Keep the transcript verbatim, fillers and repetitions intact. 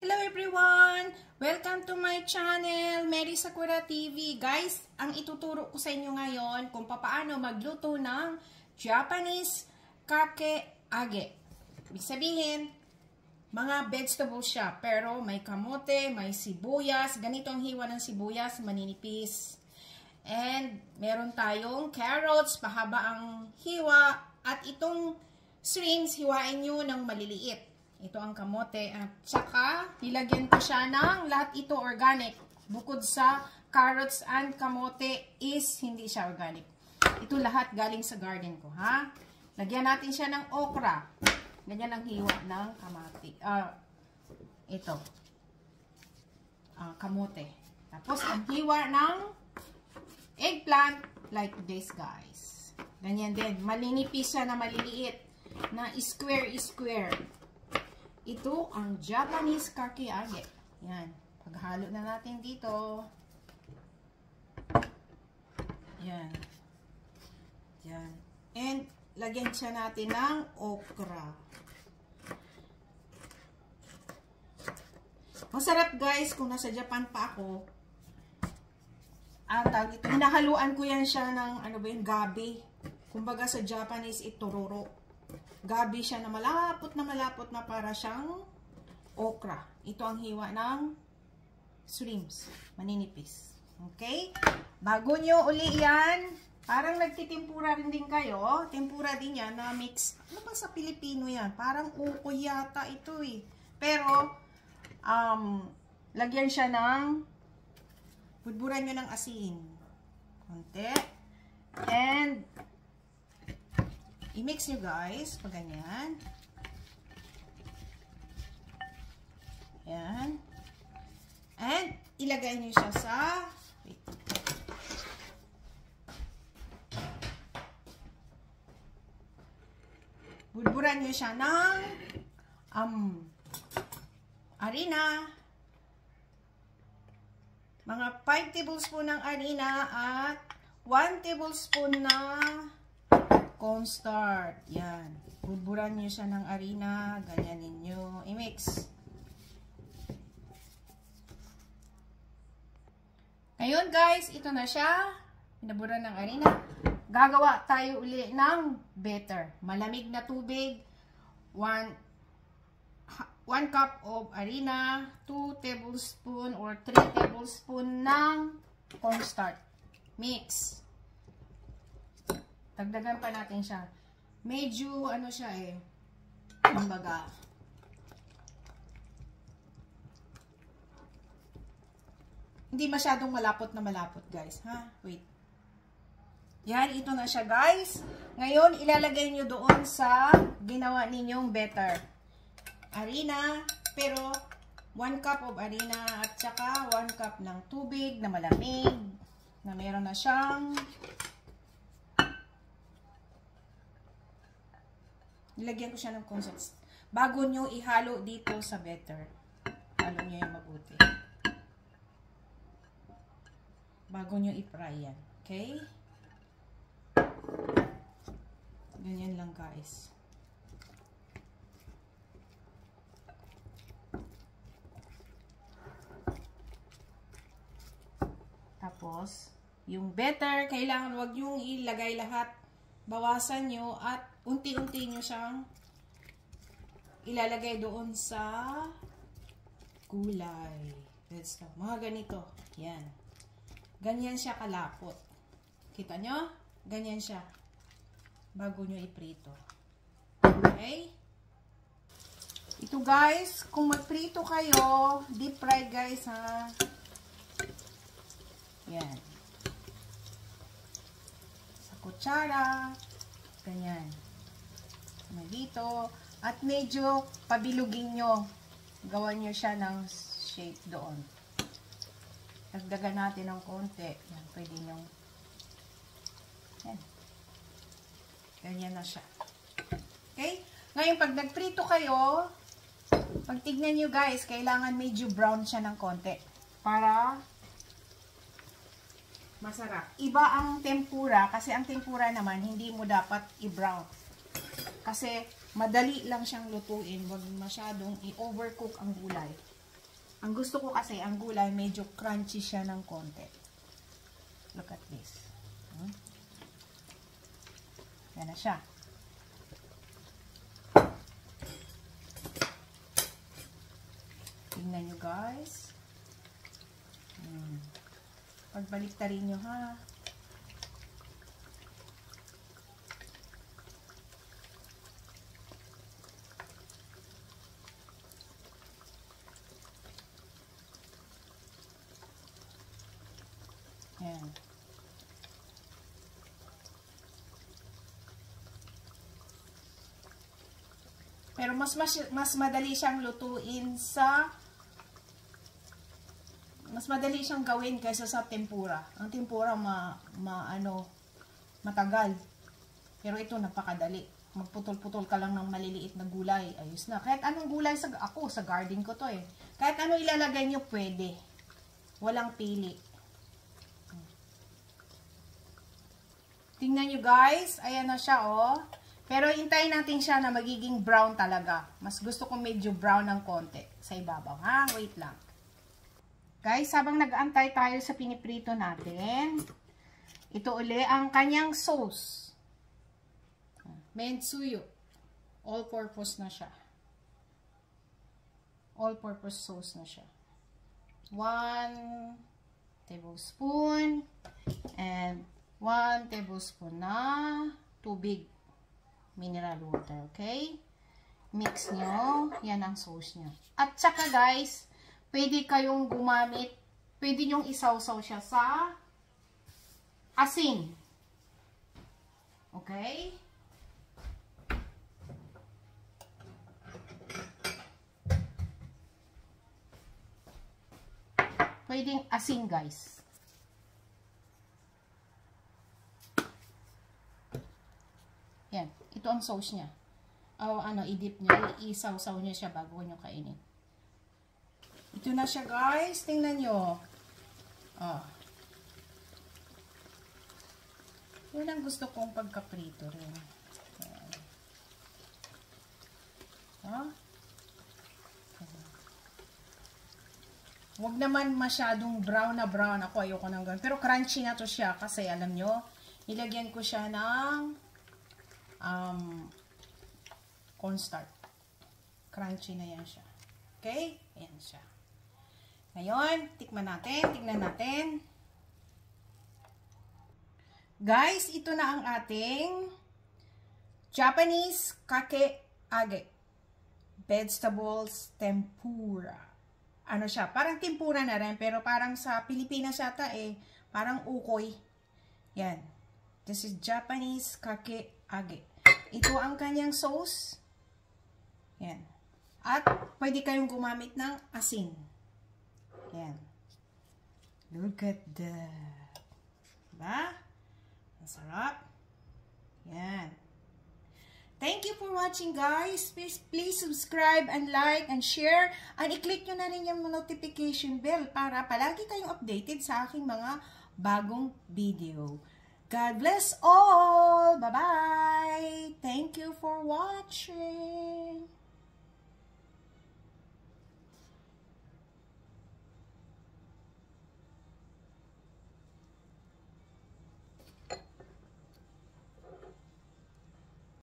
Hello everyone! Welcome to my channel, Mary Sakura T V. Guys, ang ituturo ko sa inyo ngayon kung paano magluto ng Japanese kake-age. Ibig sabihin, mga vegetables siya, pero may kamote, may sibuyas, ganito ang hiwa ng sibuyas, maninipis. And meron tayong carrots, pahaba ang hiwa, at itong shrimps, hiwain nyo ng maliliit. Ito ang kamote. At saka, nilagyan ko siya ng lahat ito organic. Bukod sa carrots and kamote is hindi siya organic. Ito lahat galing sa garden ko, ha? Lagyan natin siya ng okra. Ganyan ang hiwa ng kamati. Uh, ito. Uh, kamote. Tapos, ang hiwa ng eggplant like this, guys. Ganyan din. Malinipis siya na maliliit. Na square-square. Ito ang Japanese kake-age. Yan. Paghalo na natin dito. Yan. Yan. And, lagyan siya natin ng okra. Masarap guys kung nasa Japan pa ako. At ito, hinahaluan ko yan siya ng, ano ba yun, gabi. Kumbaga sa Japanese, itororo. Gabi siya na malapot na malapot na para siyang okra. Ito ang hiwa ng shrimps. Maninipis. Okay? Bago nyo uli yan, parang nagtitimpura rin din kayo. Tempura din yan na mix. Ano ba sa Pilipino yan? Parang ukoy yata ito eh. Pero, um, lagyan siya ng, budburan nyo ng asin. Konti. And, i-mix nyo guys, pag ganyan. Ayan. And, ilagay nyo siya sa, wait. Budburan nyo siya ng, um, harina. Mga five tablespoon ng harina at one tablespoon na cornstarch. Yan. Budburan nyo siya ng harina. Ganyanin nyo. I-mix. Ngayon guys, ito na siya. Pinaburan ng harina. Gagawa tayo uli ng batter. Malamig na tubig. one cup of harina. two tablespoon or three tablespoon ng cornstarch. Mix. Dagdagan pa natin siya. Medyo, ano siya eh, kumbaga, hindi masyadong malapot na malapot, guys. Ha? Wait. Yan, ito na siya, guys. Ngayon, ilalagay nyo doon sa ginawa ninyong batter. Harina, pero one cup of harina at saka one cup ng tubig na malamig, na meron na siyang nilagyan ko siya ng cornstarch. Bago nyo ihalo dito sa batter. Halo nyo yung mabuti. Bago nyo i-fry yan. Okay? Ganyan lang guys. Tapos, yung batter, kailangan wag yung ilagay lahat. Bawasan nyo at unti-unti nyo siyang ilalagay doon sa gulay. Let's go. Mga ganito. Yan. Ganyan siya kalapot. Kita nyo? Ganyan siya. Bago nyo iprito. Okay? Ito guys, kung magprito kayo, deep fry guys ha. Yan. Kutsara, ganyan. Dito, at medyo pabilugin nyo. Gawan nyo siya ng shape doon. Dagdagan natin ng konti. Yan, pwede nyo. Yan. Ganyan na siya. Okay? Ngayon, pag nagprito kayo, pag tignan nyo guys, kailangan medyo brown siya ng konti. Para masarap. Iba ang tempura, kasi ang tempura naman, hindi mo dapat i-brown. Kasi, madali lang siyang lutuin. Huwag masyadong i-overcook ang gulay. Ang gusto ko kasi, ang gulay, medyo crunchy siya ng konti. Look at this. Hmm? Yan na siya. Tingnan nyo guys. Hmm. Pagbaliktarin nyo ha. Yan. Pero mas, mas mas madali siyang lutuin sa mas madali siyang gawin kaysa sa tempura. Ang tempura ma, ma ano matagal. Pero ito napakadali. Magputol-putol ka lang ng maliliit na gulay. Ayos na. Kahit anong gulay sa ako sa garden ko to eh. Kahit ano ilalagay niyo pwede. Walang pili. Tingnan nyo guys, ayan na siya oh. Pero hintayin natin siya na magiging brown talaga. Mas gusto ko medyo brown ng konti sa ibabaw ha. Wait lang. Guys, habang nag-aantay tayo sa piniprito natin, ito uli ang kanyang sauce. Mensuyo. All-purpose na siya. All-purpose sauce na siya. One tablespoon and one tablespoon na tubig. Mineral water, okay? Mix nyo. Yan ang sauce nyo. At saka guys, pwede kayong gumamit, pwede nyong isawsaw siya sa asin. Okay? Pwedeng asin guys. Yan. Ito ang sauce niya. O ano, i-dip niya. Isawsaw niya siya bago nyo kainin. Ito na siya guys. Tingnan nyo. Oh. Yun ang gusto kong pagkaprito rin. Ayan. Oh. Huwag naman masyadong brown na brown. Ako ayoko nang ganun. Pero crunchy na to siya. Kasi alam nyo, ilagyan ko siya ng um, cornstarch. Crunchy na yan siya. Okay? Ayan siya. Ngayon, tikman natin. Tignan natin. Guys, ito na ang ating Japanese kake-age. Vegetables tempura. Ano siya? Parang tempura na rin. Pero parang sa Pilipinas yata eh. Parang ukoy. Yan. This is Japanese kake-age. Ito ang kanyang sauce. Yan. At pwede kayong gumamit ng asin. Yan. Look at that. Diba? Ang sarap. Yan. Thank you for watching guys. Please, please subscribe and like and share. And i-click nyo na rin yung notification bell para palagi kayong updated sa aking mga bagong video. God bless all. Bye-bye. Thank you for watching.